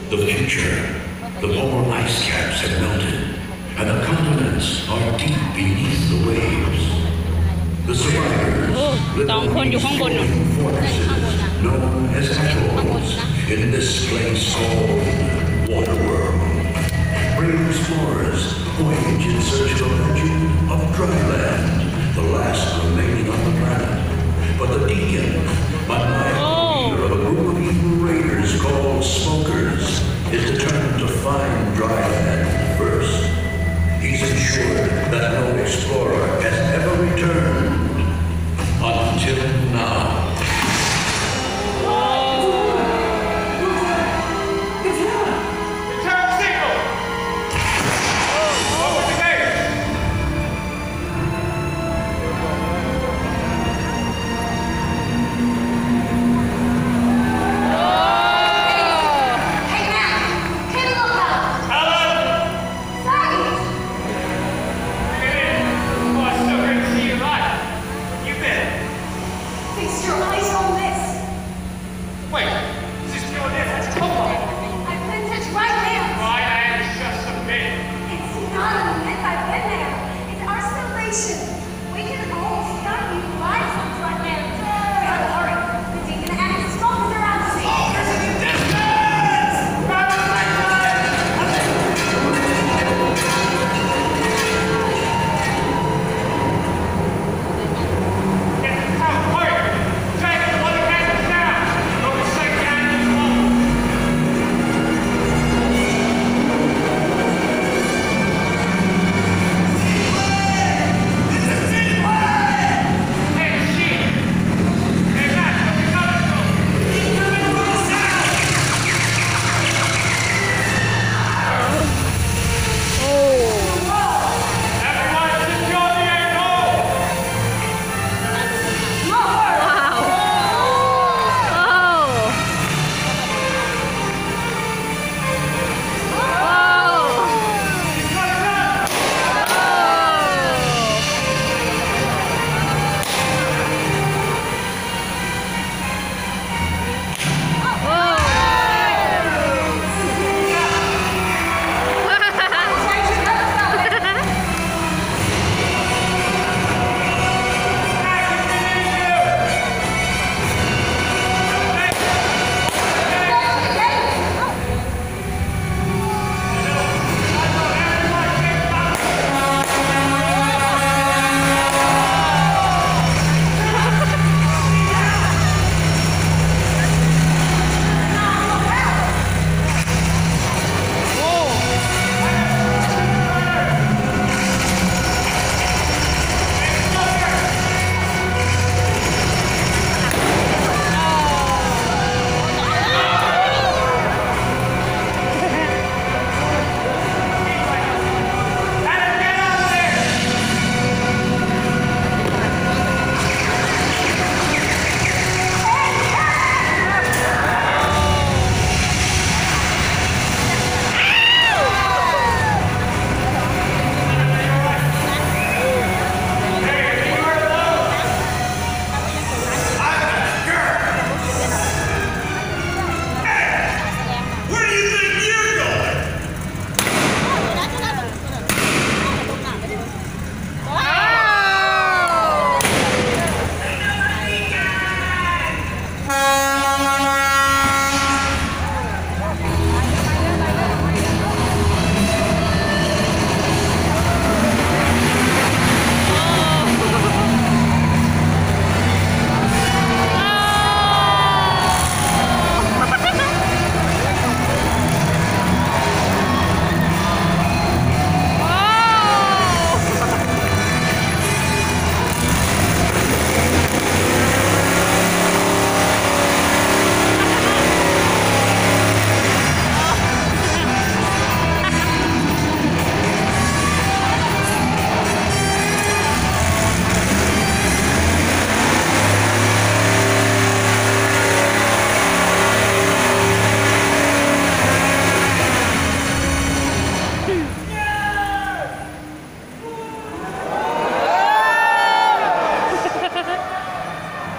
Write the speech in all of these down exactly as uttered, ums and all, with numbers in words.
The future. The polar ice caps have melted, and the continents are deep beneath the waves. The survivors live in these floating fortresses known as atolls in this place called Waterworld. Brave explorers voyage in search of a legend of dry land, the last remaining on the planet. But the Deacon, maniacal leader of a group of evil raiders called Smokers, is determined to find dry land first. He's ensured that no explorer has ever returned until now.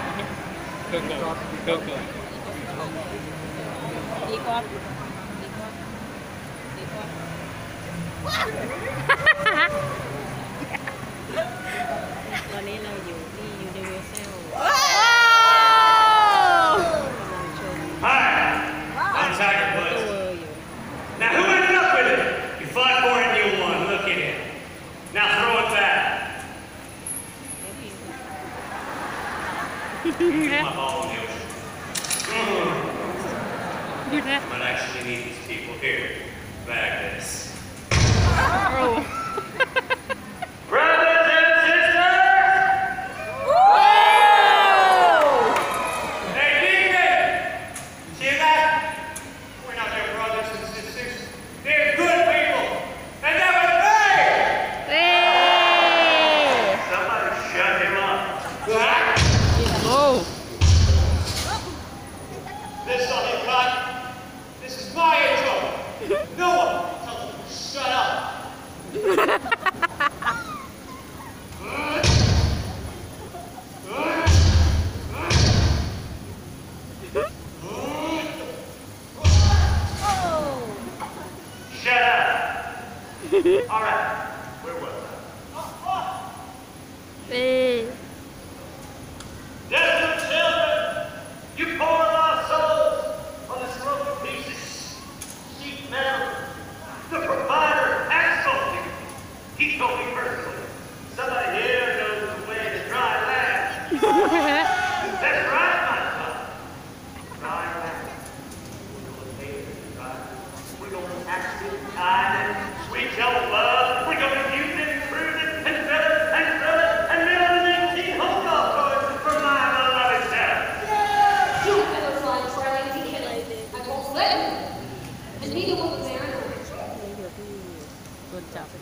Ikot. Ikot. ตอนนี้เราอยู่ที่ Universal กำลังชม Hi, I'm Tiger ตัว Woods. เวอร์อยู่ Now who ended up with it? You fought for it and you won. Look at it. Now throw it back. Here's my ball in the ocean. Mm. Might actually need these people here. Bag this. Brothers and sisters! Hey, Deacon! See that? We're not their brothers and sisters. They're good people. And they're afraid! เอ้ Somebody shut him up. โอ้ This all you got? This is my intro. No one tells me to shut up. Shut up. All right. Where was I? เอ้ Desert children, you poor lost souls on this broken piece of sheet metal. The provider has told me. He told me personally. Somebody here knows the way to dry land. That's right, my son. Dry land. We're gonna take it, right? We're gonna tax it, tide it, sweet your love. We're gonna use it, cruise it, and fill it, and fill it, and build an eighteen home golf course for my beloved town. You fellows like Charlie Deacon. I won't let you. And neither will the Mariner. อยู่ที่โดนจับ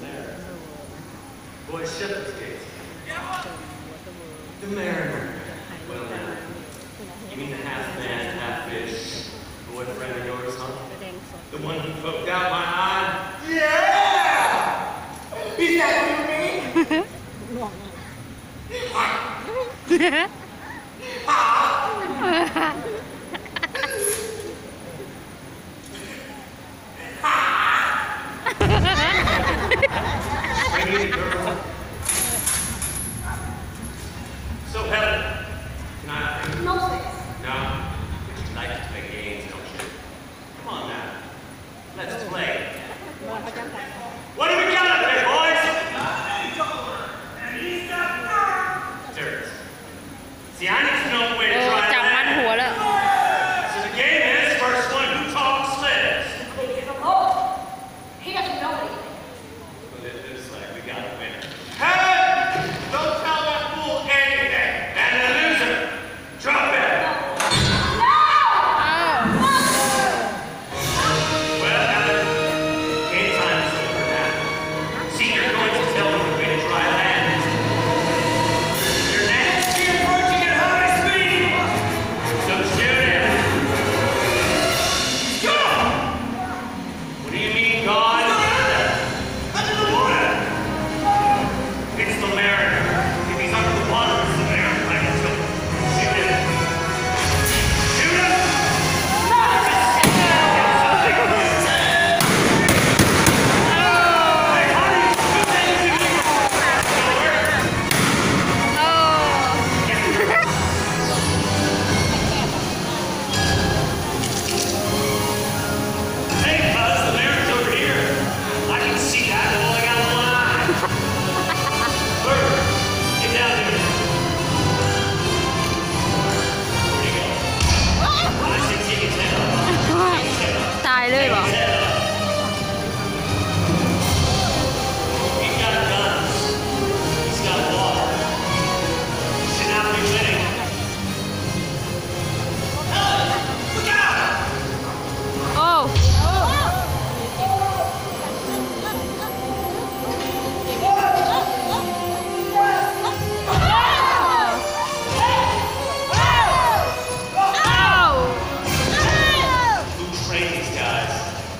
Boy, Shepherd's Gate. ชมวอเตอร์เวิลด์ The Mariner. ถ่ายรูปกัน You mean the half man, half fish boyfriend of yours, huh? แสดงสด The one who poked out my eye? Yeah! Is that what you mean? ห่วงอ่ะ I need a girl. So, Helen, can I... No thanks. No? You like to play games, don't you? Come on now. Let's play. รอประจำการ What do we got up there, boys? Dirt. See, I need to know the way โอ้ to dry จับมัด land. หัวแล้ว So the game is first one who talks lives. They give him hope. He doesn't know anything. Well, it looks like we got a winner. Helen! Don't tell that fool anything. And the loser, drop it. Well, Helen, game time is over now. See, you're going to tell them the way to dry land. You're next. You're approaching at high speed. So shoot it. Go! What do you mean, God? Under the water. It's the Mariner. If he's under the water, it's the Mariner. I can tell. Shoot it. Shoot him! Hey, honey, shoot that shooting. Hey, cuz, the Mariner's over here. I can see that all I got one eye. Bird, get down there. There you go. I said take his head up. Take his head up. ตายเลยเหรอ Take his head up. He's got guns. He's got water. He should not be winning. Helen, look out! โอ้ Who trained these guys?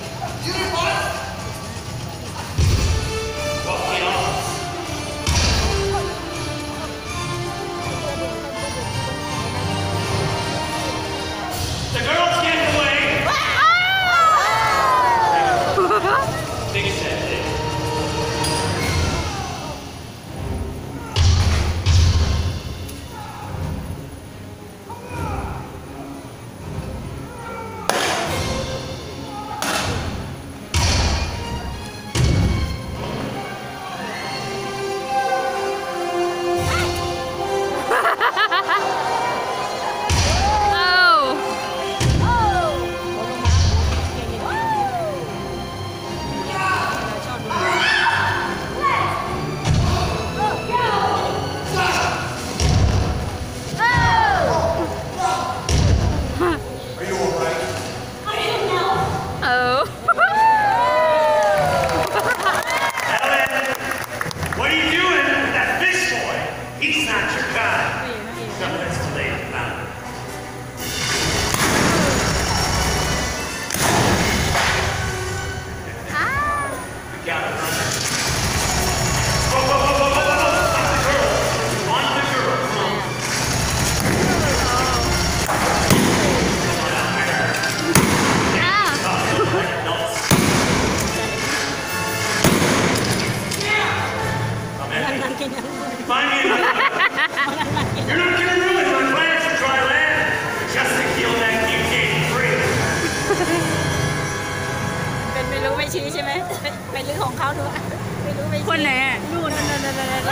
ชี้ใช่ไหมไปไปลื้อของเขาดูไม่รู้ไปชี้คนไหนอ่ะนู่นนั่นนั่นนั่นนั่น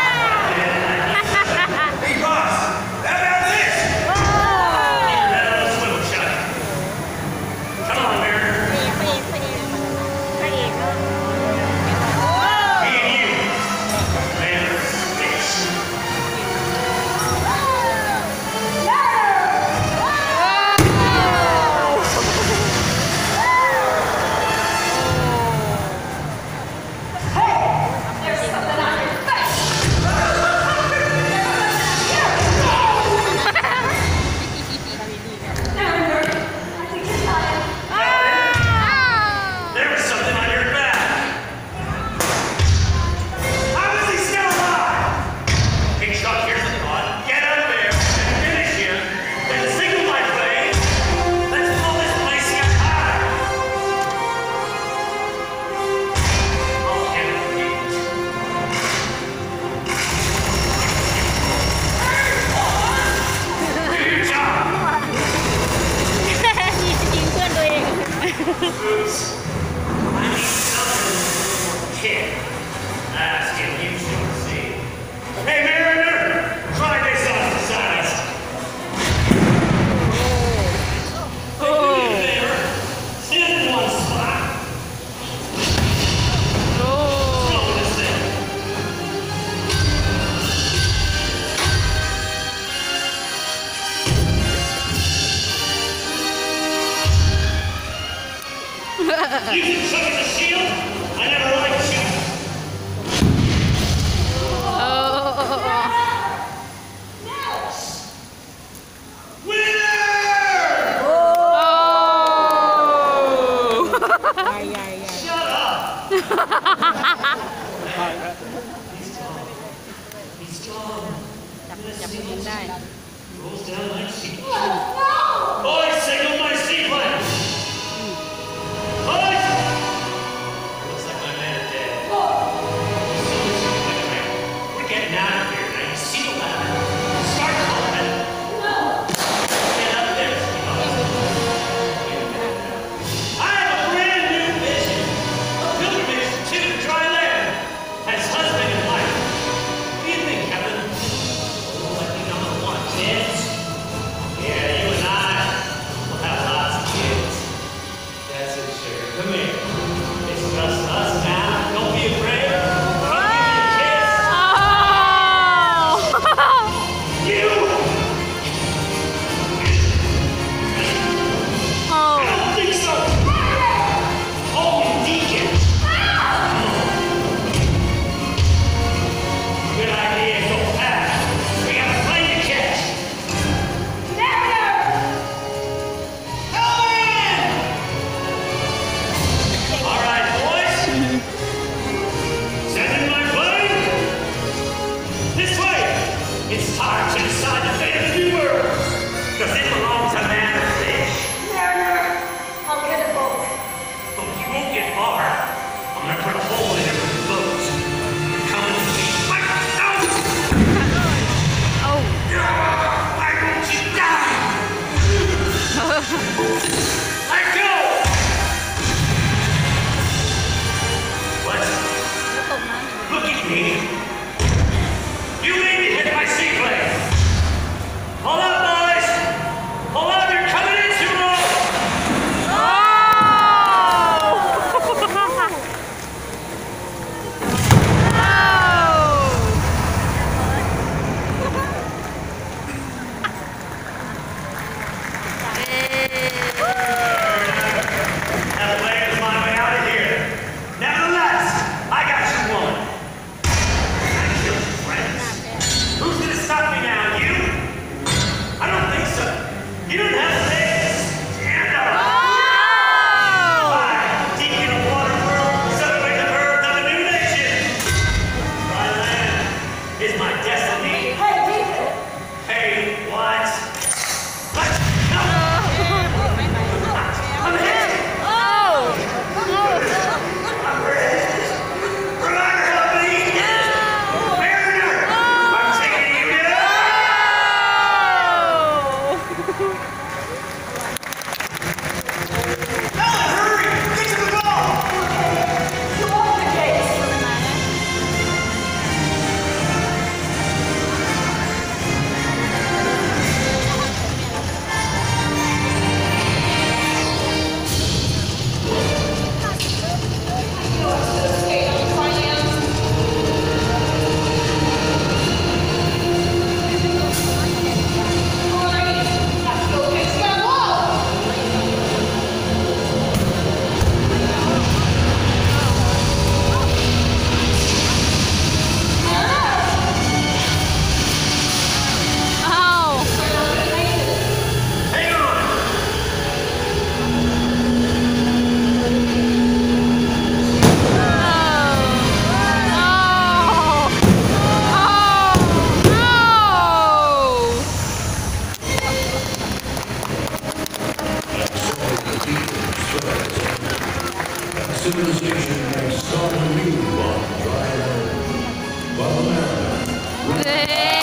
Hey, boss! How about this? That little swivel shot. Come on, Mariner. ไปเองไปเองไปเองเออ Me and you. Man, fish. จับจับมือได้ Rolls down like sea. Boys, signal my seaplane. Boys! Looks like my man is dead. We're getting out of here. Now you see the ladder. Start calling it. Get up there, sweetheart. I have a brand new vision. A pilgrimage to dry land as husband and wife. What do you think, Kevin? Oh, I think I'm gonna want kids. Yeah, you and I will have civilization may start anew on dry land, while America เย้